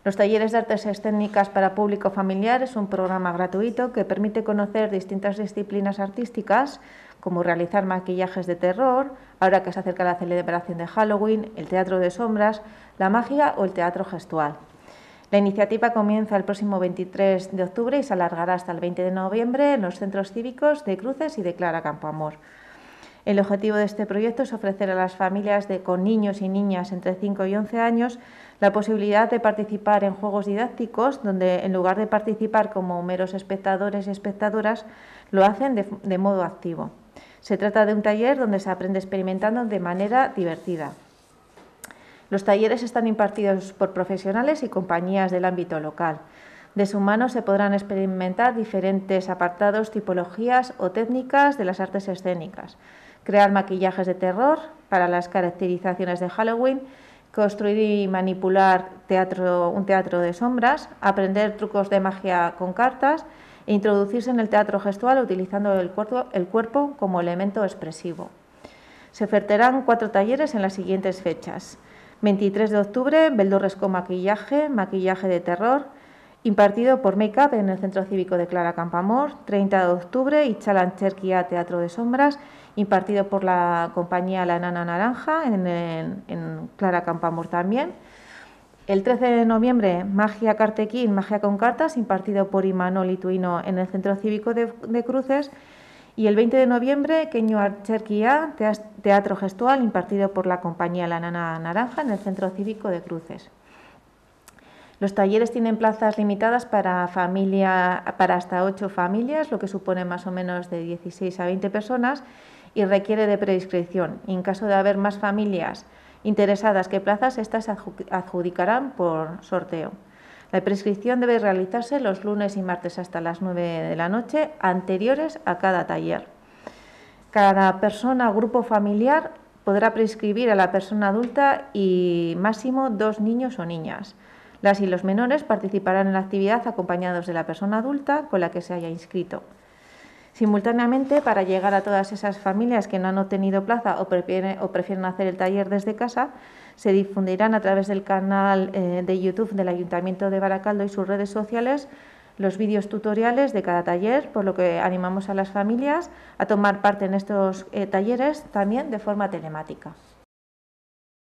Los talleres de artes escénicas para público familiar es un programa gratuito que permite conocer distintas disciplinas artísticas, como realizar maquillajes de terror, ahora que se acerca la celebración de Halloween, el teatro de sombras, la magia o el teatro gestual. La iniciativa comienza el próximo 23 de octubre y se alargará hasta el 20 de noviembre en los centros cívicos de Cruces y de Clara Campoamor. El objetivo de este proyecto es ofrecer a las familias con niños y niñas entre 5 y 11 años la posibilidad de participar en juegos didácticos donde, en lugar de participar como meros espectadores y espectadoras, lo hacen de modo activo. Se trata de un taller donde se aprende experimentando de manera divertida. Los talleres están impartidos por profesionales y compañías del ámbito local. De su mano se podrán experimentar diferentes apartados, tipologías o técnicas de las artes escénicas. Crear maquillajes de terror para las caracterizaciones de Halloween, construir y manipular un teatro de sombras, aprender trucos de magia con cartas e introducirse en el teatro gestual utilizando el cuerpo como elemento expresivo. Se ofertarán 4 talleres en las siguientes fechas. 23 de octubre, Beldurres con maquillaje de terror, impartido por Make Up en el Centro Cívico de Clara Campoamor. 30 de octubre, Itxalan Cherkia, teatro de sombras, impartido por la compañía La Enana Naranja en Clara Campoamor también. El 13 de noviembre, Magia Cartequín, magia con cartas, impartido por Imanol Ituino en el Centro Cívico de Cruces. Y el 20 de noviembre, Keño Cherkia, teatro gestual, impartido por la compañía La Enana Naranja en el Centro Cívico de Cruces. Los talleres tienen plazas limitadas para hasta 8 familias, lo que supone más o menos de 16 a 20 personas y requiere de preinscripción. Y en caso de haber más familias interesadas que plazas, estas se adjudicarán por sorteo. La prescripción debe realizarse los lunes y martes hasta las 9 de la noche, anteriores a cada taller. Cada persona o grupo familiar podrá prescribir a la persona adulta y máximo 2 niños o niñas. Las y los menores participarán en la actividad acompañados de la persona adulta con la que se haya inscrito. Simultáneamente, para llegar a todas esas familias que no han obtenido plaza o prefieren hacer el taller desde casa, se difundirán a través del canal de YouTube del Ayuntamiento de Baracaldo y sus redes sociales los vídeos tutoriales de cada taller, por lo que animamos a las familias a tomar parte en estos talleres también de forma telemática.